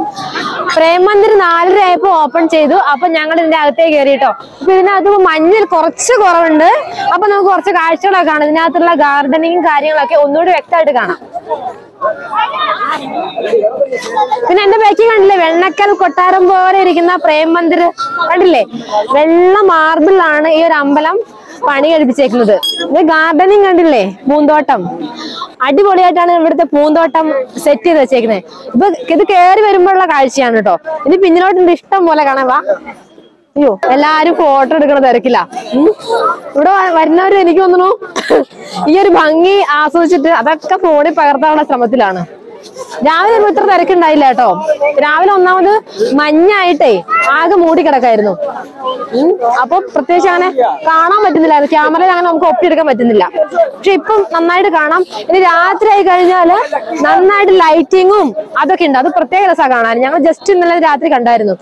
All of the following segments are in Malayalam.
പ്രേം മന്ദിർ 4:30 ആയപ്പോ ഓപ്പൺ ചെയ്തു. അപ്പൊ ഞങ്ങൾ ഇതിന്റെ അകത്തേക്ക് കയറിട്ടോ. അപ്പൊ ഇതിനകത്ത് മഞ്ഞിൽ കുറച്ച് കുറവുണ്ട്. അപ്പൊ നമുക്ക് കുറച്ച് കാഴ്ചകളൊക്കെ കാണാം. ഇതിനകത്തുള്ള ഗാർഡനിങ്ങും കാര്യങ്ങളൊക്കെ ഒന്നുകൂടി വ്യക്തമായിട്ട് കാണാം. പിന്നെ എന്റെ ബാക്കി കണ്ടില്ലേ, വെണ്ണക്കൽ കൊട്ടാരം പോലെ ഇരിക്കുന്ന പ്രേം മന്ദിർ കണ്ടില്ലേ? വെള്ള മാർബിളാണ് ഈ ഒരു അമ്പലം പണി കഴിപ്പിച്ചേക്കുന്നത്. ഇത് ഗാർഡനിങ് കണ്ടില്ലേ, പൂന്തോട്ടം അടിപൊളിയായിട്ടാണ് ഇവിടുത്തെ പൂന്തോട്ടം സെറ്റ് ചെയ്ത് വെച്ചേക്കുന്നത്. ഇപ്പൊ ഇത് കയറി വരുമ്പോഴുള്ള കാഴ്ചയാണ് കേട്ടോ. ഇനി പിന്നിലോട്ടുണ്ട് ഇഷ്ടം പോലെ കാണാൻ. വാ. അയ്യോ, എല്ലാരും ഫോട്ടോ എടുക്കണ തിരക്കില്ല. ഇവിടെ വരുന്നവര് എനിക്ക് തോന്നുന്നു ഈ ഒരു ഭംഗി ആസ്വദിച്ചിട്ട് അതൊക്കെ ഫോണിൽ പകർത്താനുള്ള ശ്രമത്തിലാണ്. രാവിലെ ഇത്ര തിരക്കുണ്ടായില്ല കേട്ടോ. രാവിലെ ഒന്നാമത് മഞ്ഞായിട്ടേ ആകെ മൂടി കിടക്കായിരുന്നു. അപ്പൊ പ്രത്യേകിച്ച് അങ്ങനെ കാണാൻ പറ്റുന്നില്ലായിരുന്നു. ക്യാമറയിൽ അങ്ങനെ നമുക്ക് ഒപ്പിയെടുക്കാൻ പറ്റുന്നില്ല. പക്ഷെ ഇപ്പം നന്നായിട്ട് കാണാം. ഇനി രാത്രി ആയി കഴിഞ്ഞാല് നന്നായിട്ട് ലൈറ്റിങ്ങും അതൊക്കെ ഉണ്ട്. അത് പ്രത്യേക രസമാണ് കാണാൻ. ഞങ്ങൾ ജസ്റ്റ് ഇന്നലെ രാത്രി കണ്ടായിരുന്നു.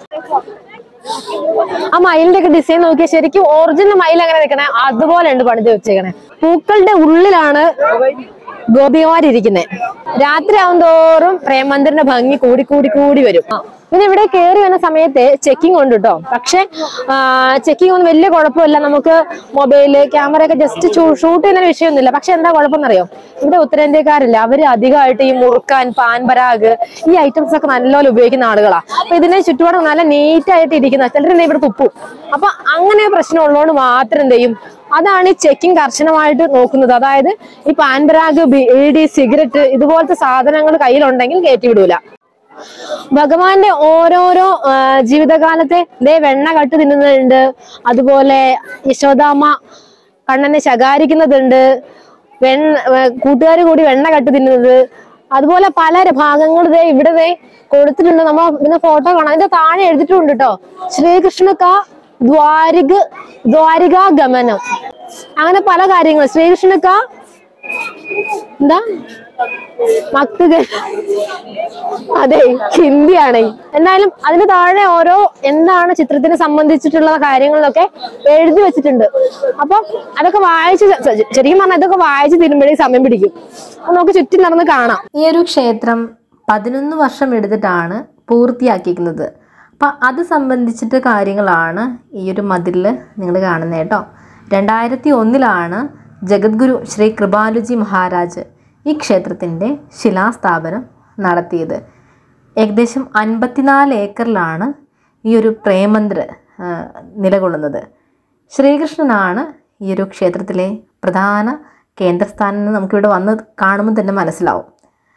ആ മയിലിന്റെ ഒക്കെ ഡിസൈൻ നോക്കിയാൽ ശരിക്കും ഒറിജിനൽ മയിൽ അങ്ങനെ നിൽക്കണേ അതുപോലെ ഉണ്ട് പണിത് വെച്ചേക്കണേ. പൂക്കളുടെ ഉള്ളിലാണ് ഗോപികമാരിയ്ക്കുന്നത്. രാത്രി ആവും തോറും പ്രേം മന്ദിറിന്റെ ഭംഗി കൂടി കൂടി കൂടി വരും. പിന്നെ ഇവിടെ കയറി വരുന്ന സമയത്ത് ചെക്കിംഗ് ഉണ്ട് കേട്ടോ. പക്ഷെ ചെക്കിംഗ് ഒന്നും വലിയ കുഴപ്പമില്ല. നമുക്ക് മൊബൈല് ക്യാമറ ഒക്കെ ജസ്റ്റ് ഷൂട്ട് ചെയ്യുന്ന വിഷയമൊന്നുമില്ല. പക്ഷെ എന്താ കുഴപ്പമെന്നറിയോ, ഇവിടെ ഉത്തരേന്ത്യക്കാരില്ല, അവര് അധികമായിട്ട് ഈ മുറുക്കാൻ, പാൻ പരാഗ് ഈ ഐറ്റംസ് ഒക്കെ നല്ലപോലെ ഉപയോഗിക്കുന്ന ആളുകളാ. അപ്പൊ ഇതിനെ ചുറ്റുപാടും നല്ല നീറ്റ് ആയിട്ട് ഇരിക്കുന്ന ചിലരെന്താ ഇവിടെ തുപ്പും. അപ്പൊ അങ്ങനെ പ്രശ്നം ഉള്ളതുകൊണ്ട് മാത്രം എന്ത് ചെയ്യും, അതാണ് ഈ ചെക്കിംഗ് കർശനമായിട്ട് നോക്കുന്നത്. അതായത് ഈ പാൻ പരാഗ്, ബീഡി, സിഗരറ്റ് ഇതുപോലത്തെ സാധനങ്ങൾ കയ്യിലുണ്ടെങ്കിൽ കയറ്റി വിടൂല. ഭഗവാന്റെ ഓരോരോ ജീവിതകാലത്തെ വെണ്ണ കട്ട് തിന്നുന്നുണ്ട്. അതുപോലെ യശോദാമ്മ കണ്ണനെ ശകാരിക്കുന്നതുണ്ട്. കൂട്ടുകാർ കൂടി വെണ്ണ കട്ട് തിന്നുന്നത്. അതുപോലെ പല ഭാഗങ്ങൾ ഇവിടെ കൊടുത്തിട്ടുണ്ട്. നമ്മൾ ഇതിന്റെ ഫോട്ടോ കാണാം. അതിന്റെ താഴെ എഴുതിയിട്ടുണ്ട് കേട്ടോ, ശ്രീകൃഷ്ണ ദ്വാരികാ ഗമനം. അങ്ങനെ പല കാര്യങ്ങൾ. ശ്രീകൃഷ്ണ എന്താ അതെ, ഹിന്ദിയാണ്. എന്തായാലും അതിന് താഴെ ഓരോ എന്താണ് ചിത്രത്തിനെ സംബന്ധിച്ചിട്ടുള്ള കാര്യങ്ങളിലൊക്കെ എഴുതി വെച്ചിട്ടുണ്ട്. അപ്പൊ അതൊക്കെ വായിച്ച്, ശരിക്കും പറഞ്ഞാൽ ഇതൊക്കെ വായിച്ച് തീരുമ്പോഴേ സമയം പിടിക്കും. അപ്പൊ നമുക്ക് ചുറ്റും നടന്ന് കാണാം. ഈ ഒരു ക്ഷേത്രം 11 വർഷം എടുത്തിട്ടാണ് പൂർത്തിയാക്കിയിരിക്കുന്നത്. അപ്പം അത് സംബന്ധിച്ചിട്ട് കാര്യങ്ങളാണ് ഈ ഒരു മതിലിൽ നിങ്ങൾ കാണുന്നത് കേട്ടോ. 2001 ജഗദ്ഗുരു ശ്രീ കൃപാലുജി മഹാരാജ് ഈ ക്ഷേത്രത്തിൻ്റെ ശിലാസ്ഥാപനം നടത്തിയത്. ഏകദേശം 54 ഏക്കറിലാണ് ഈ ഒരു പ്രേം മന്ദിർ നിലകൊള്ളുന്നത്. ശ്രീകൃഷ്ണനാണ് ഈ ഒരു ക്ഷേത്രത്തിലെ പ്രധാന കേന്ദ്രസ്ഥാനം എന്ന് നമുക്കിവിടെ വന്ന് കാണുമ്പോൾ തന്നെ മനസ്സിലാവും.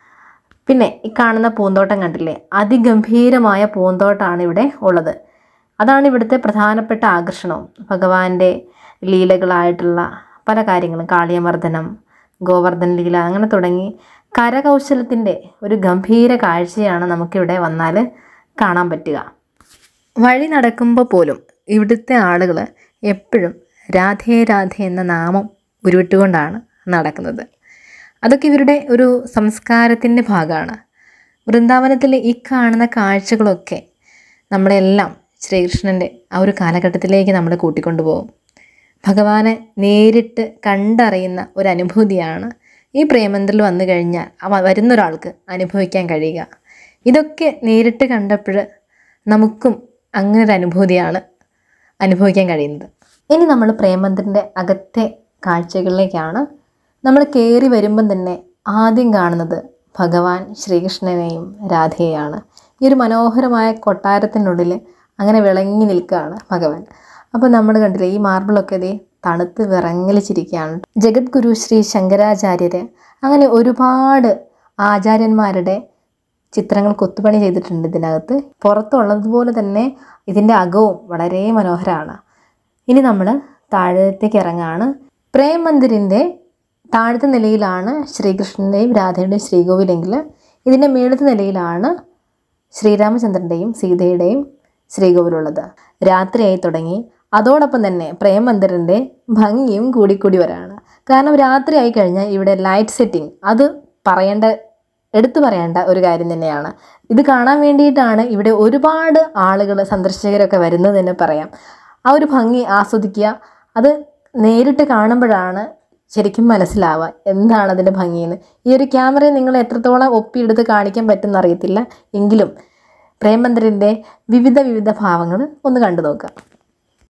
പിന്നെ ഈ കാണുന്ന പൂന്തോട്ടം കണ്ടില്ലേ, അതിഗംഭീരമായ പൂന്തോട്ടമാണ് ഇവിടെ ഉള്ളത്. അതാണ് ഇവിടുത്തെ പ്രധാനപ്പെട്ട ആകർഷണവും. ഭഗവാന്റെ ലീലകളായിട്ടുള്ള പല കാര്യങ്ങളും, കാളിയമർദ്ദനം, ഗോവർദ്ധന ലീല, അങ്ങനെ തുടങ്ങി കരകൗശലത്തിൻ്റെ ഒരു ഗംഭീര കാഴ്ചയാണ് നമുക്കിവിടെ വന്നാൽ കാണാൻ പറ്റുക. വഴി നടക്കുമ്പോൾ പോലും ഇവിടുത്തെ ആളുകൾ എപ്പോഴും രാധേ രാധേ എന്ന നാമം ഉരുവിട്ടുകൊണ്ടാണ് നടക്കുന്നത്. അതൊക്കെ ഇവരുടെ ഒരു സംസ്കാരത്തിൻ്റെ ഭാഗമാണ്. വൃന്ദാവനത്തിലെ ഈ കാണുന്ന കാഴ്ചകളൊക്കെ നമ്മളെല്ലാം ശ്രീകൃഷ്ണൻ്റെ ആ ഒരു കാലഘട്ടത്തിലേക്ക് നമ്മൾ കൂട്ടിക്കൊണ്ടുപോകും. ഭഗവാനെ നേരിട്ട് കണ്ടറിയുന്ന ഒരു അനുഭൂതിയാണ് ഈ പ്രേമമന്ദിറിൽ വന്നു കഴിഞ്ഞാൽ വരുന്നൊരാൾക്ക് അനുഭവിക്കാൻ കഴിയുക. ഇതൊക്കെ നേരിട്ട് കണ്ടപ്പോൾ നമുക്കും അങ്ങനെ ഒരു അനുഭൂതിയാണ് അനുഭവിക്കാൻ കഴിയുന്നത്. ഇനി നമ്മൾ പ്രേമമന്ദിറിൻ്റെ അകത്തെ കാഴ്ചകളിലേക്കാണ്. നമ്മൾ കയറി വരുമ്പം തന്നെ ആദ്യം കാണുന്നത് ഭഗവാൻ ശ്രീകൃഷ്ണനെയും രാധയെയാണ്. ഈ ഒരു മനോഹരമായ കൊട്ടാരത്തിനുള്ളിൽ അങ്ങനെ വിളങ്ങി നിൽക്കുകയാണ് ഭഗവാൻ. അപ്പോൾ നമ്മൾ കണ്ടില്ലേ, ഈ മാർബിളൊക്കെ ഇതേ തണുത്ത് വിറങ്ങലിച്ചിരിക്കുകയാണ്. ജഗദ്ഗുരു ശ്രീ ശങ്കരാചാര്യര് അങ്ങനെ ഒരുപാട് ആചാര്യന്മാരുടെ ചിത്രങ്ങൾ കൊത്തുപണി ചെയ്തിട്ടുണ്ട് ഇതിനകത്ത്. പുറത്തുള്ളതുപോലെ തന്നെ ഇതിൻ്റെ അകവും വളരെ മനോഹരമാണ്. ഇനി നമ്മൾ താഴത്തേക്ക് ഇറങ്ങാണ്. പ്രേം മന്ദിറിൻ്റെ താഴത്തെ നിലയിലാണ് ശ്രീകൃഷ്ണൻ്റെയും രാധയുടെയും ശ്രീകോവിലെങ്കിൽ ഇതിൻ്റെ മേളത്തെ നിലയിലാണ് ശ്രീരാമചന്ദ്രൻ്റെയും സീതയുടെയും ശ്രീകോവിലുള്ളത്. രാത്രിയായി തുടങ്ങി. അതോടൊപ്പം തന്നെ പ്രേം മന്ദിറിൻ്റെ ഭംഗിയും കൂടിക്കൂടി വരാണ്. കാരണം രാത്രി ആയി കഴിഞ്ഞാൽ ഇവിടെ ലൈറ്റ് സെറ്റിംഗ് അത് എടുത്തു പറയേണ്ട ഒരു കാര്യം തന്നെയാണ്. ഇത് കാണാൻ വേണ്ടിയിട്ടാണ് ഇവിടെ ഒരുപാട് ആളുകൾ, സന്ദർശകരൊക്കെ വരുന്നതെന്ന് പറയാം. ആ ഒരു ഭംഗി ആസ്വദിക്കുക. അത് നേരിട്ട് കാണുമ്പോഴാണ് ശരിക്കും മനസ്സിലാവുക എന്താണ് അതിൻ്റെ ഭംഗിയെന്ന്. ഈ ഒരു ക്യാമറയിൽ നിങ്ങൾ എത്രത്തോളം ഒപ്പിയെടുത്ത് കാണിക്കാൻ പറ്റുമെന്ന് അറിയത്തില്ല. എങ്കിലും പ്രേം മന്ദിറിൻ്റെ വിവിധ ഭാവങ്ങൾ ഒന്ന് കണ്ടു നോക്കാം.